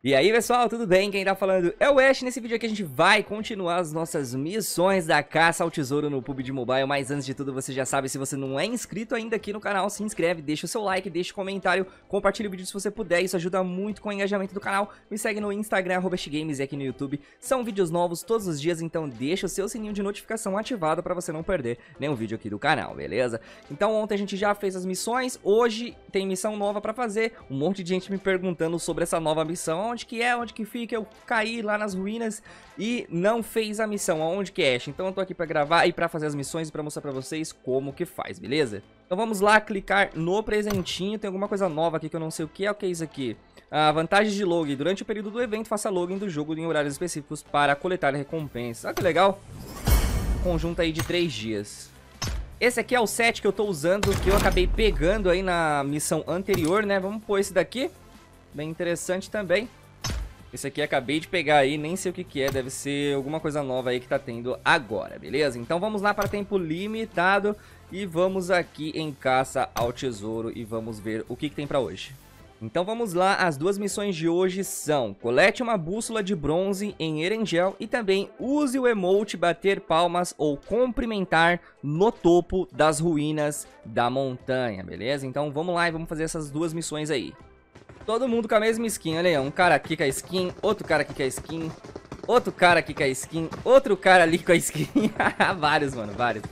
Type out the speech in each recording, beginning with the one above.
E aí pessoal, tudo bem? Quem tá falando é o Ash. Nesse vídeo aqui a gente vai continuar as nossas missões da caça ao tesouro no PUBG Mobile. Mas antes de tudo, você já sabe, se você não é inscrito ainda aqui no canal, se inscreve, deixa o seu like, deixa o comentário, compartilha o vídeo se você puder, isso ajuda muito com o engajamento do canal. Me segue no Instagram, @games, e aqui no YouTube. São vídeos novos todos os dias, então deixa o seu sininho de notificação ativado pra você não perder nenhum vídeo aqui do canal, beleza? Então ontem a gente já fez as missões, hoje tem missão nova pra fazer. Um monte de gente me perguntando sobre essa nova missão. Onde que é, onde que fica, eu caí lá nas ruínas e não fez a missão, aonde que é? Então eu tô aqui pra gravar e pra fazer as missões e pra mostrar pra vocês como que faz, beleza? Então vamos lá, clicar no presentinho, tem alguma coisa nova aqui que eu não sei o que é isso aqui. Vantagens de login, durante o período do evento faça login do jogo em horários específicos para coletar recompensas. Ah, que legal, conjunto aí de 3 dias. Esse aqui é o set que eu tô usando, que eu acabei pegando aí na missão anterior, né? Vamos pôr esse daqui, bem interessante também. Esse aqui acabei de pegar aí, nem sei o que que é, deve ser alguma coisa nova aí que tá tendo agora, beleza? Então vamos lá para tempo limitado e vamos aqui em caça ao tesouro e vamos ver o que que tem pra hoje. Então vamos lá, as duas missões de hoje são: colete uma bússola de bronze em Erangel e também use o emote bater palmas ou cumprimentar no topo das ruínas da montanha, beleza? Então vamos lá e vamos fazer essas duas missões aí. Todo mundo com a mesma skin, olha aí, um cara aqui com a skin, outro cara aqui com a skin, outro cara aqui com a skin, outro cara ali com a skin, vários, mano, vários.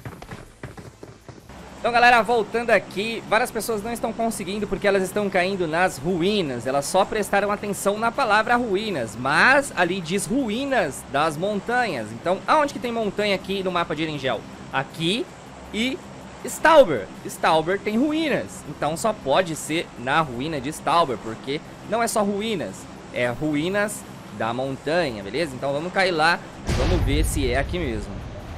Então galera, voltando aqui, várias pessoas não estão conseguindo porque elas estão caindo nas ruínas, elas só prestaram atenção na palavra ruínas, mas ali diz ruínas das montanhas. Então aonde que tem montanha aqui no mapa de Erangel? Aqui e Stauber. Stauber tem ruínas, então só pode ser na ruína de Stauber, porque não é só ruínas, é ruínas da montanha, beleza? Então vamos cair lá, vamos ver se é aqui mesmo.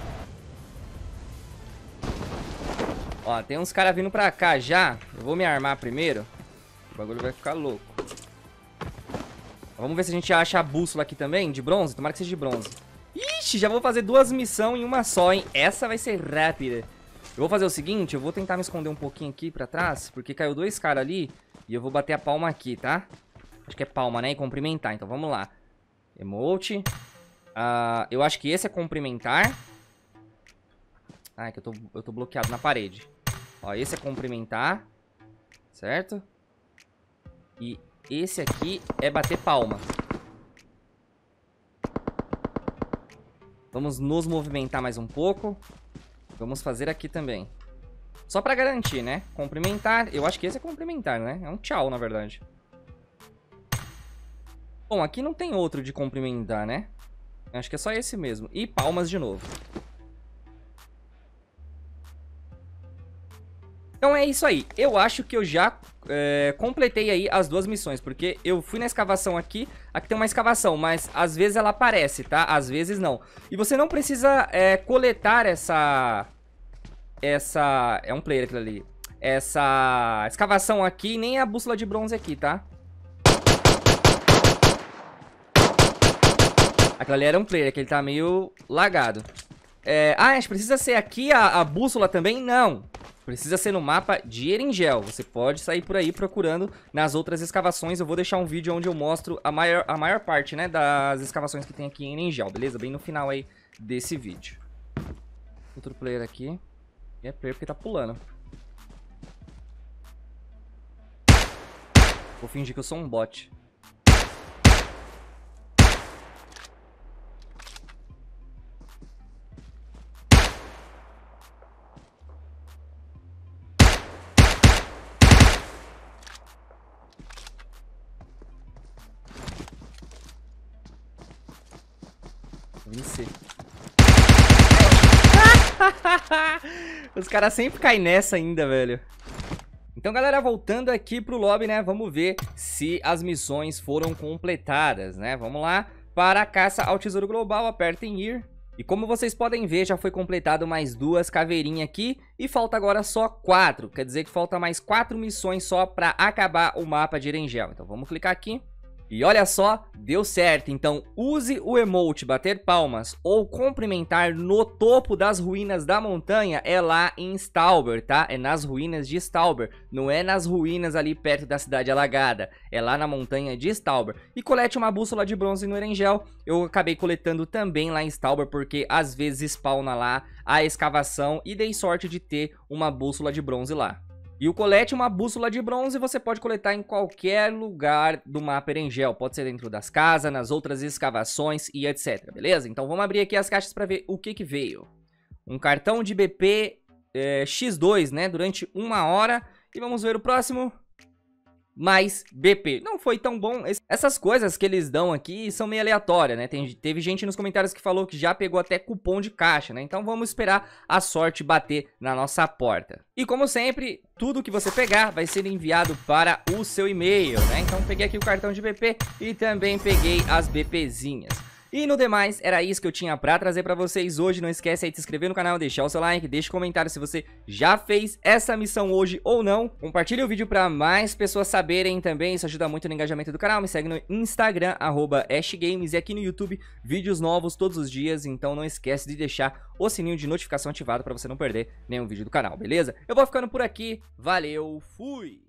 Ó, tem uns caras vindo pra cá já, eu vou me armar primeiro, o bagulho vai ficar louco. Vamos ver se a gente acha a bússola aqui também, de bronze, tomara que seja de bronze. Ixi, já vou fazer duas missões em uma só, hein? Essa vai ser rápida. Eu vou fazer o seguinte, eu vou tentar me esconder um pouquinho aqui pra trás, porque caiu dois caras ali e eu vou bater a palma aqui, tá? Acho que é palma, né? E cumprimentar, então vamos lá. Emote. Eu acho que esse é cumprimentar. Ah, é que eu tô bloqueado na parede. Ó, esse é cumprimentar, certo? E esse aqui é bater palma. Vamos nos movimentar mais um pouco. Vamos fazer aqui também. Só pra garantir, né? Cumprimentar. Eu acho que esse é cumprimentar, né? É um tchau, na verdade. Bom, aqui não tem outro de cumprimentar, né? Eu acho que é só esse mesmo. E palmas de novo. Então é isso aí. Eu acho que eu já completei aí as duas missões. Porque eu fui na escavação aqui. Aqui tem uma escavação, mas às vezes ela aparece, tá? Às vezes não. E você não precisa coletar essa... É um player aquilo ali. Essa escavação aqui, nem a bússola de bronze aqui, tá? Aquilo ali era um player, que ele tá meio lagado. A gente precisa ser aqui a bússola também? Não. Precisa ser no mapa de Erangel. Você pode sair por aí procurando nas outras escavações. Eu vou deixar um vídeo onde eu mostro a maior parte, né, das escavações que tem aqui em Erangel, beleza? Bem no final aí desse vídeo. Outro player aqui. E é player porque tá pulando. Vou fingir que eu sou um bot. Vencer. Os caras sempre caem nessa ainda, velho. Então, galera, voltando aqui pro lobby, né? Vamos ver se as missões foram completadas, né? Vamos lá. Para a caça ao tesouro global, apertem ir. E como vocês podem ver, já foi completado mais duas caveirinhas aqui. E falta agora só 4. Quer dizer que falta mais 4 missões só pra acabar o mapa de Erangel. Então, vamos clicar aqui. E olha só, deu certo. Então use o emote bater palmas ou cumprimentar no topo das ruínas da montanha. É lá em Stauber, tá? É nas ruínas de Stauber. Não é nas ruínas ali perto da cidade alagada. É lá na montanha de Stauber. E colete uma bússola de bronze no Erangel. Eu acabei coletando também lá em Stauber porque às vezes spawna lá a escavação. E dei sorte de ter uma bússola de bronze lá. E o colete, uma bússola de bronze, você pode coletar em qualquer lugar do mapa Erangel. Pode ser dentro das casas, nas outras escavações e etc, beleza? Então vamos abrir aqui as caixas para ver o que veio. Um cartão de BP X2, né, durante 1 hora. E vamos ver o próximo. Mais BP. Não foi tão bom. Essas coisas que eles dão aqui são meio aleatórias, né? Teve gente nos comentários que falou que já pegou até cupom de caixa, né? Então vamos esperar a sorte bater na nossa porta. E como sempre, tudo que você pegar vai ser enviado para o seu e-mail, né? Então peguei aqui o cartão de BP e também peguei as BPzinhas. E no demais, era isso que eu tinha pra trazer pra vocês hoje. Não esquece aí de se inscrever no canal, deixar o seu like, deixa um comentário se você já fez essa missão hoje ou não. Compartilhe o vídeo pra mais pessoas saberem também, isso ajuda muito no engajamento do canal. Me segue no Instagram, @ashgames, e aqui no YouTube, vídeos novos todos os dias. Então não esquece de deixar o sininho de notificação ativado pra você não perder nenhum vídeo do canal, beleza? Eu vou ficando por aqui, valeu, fui!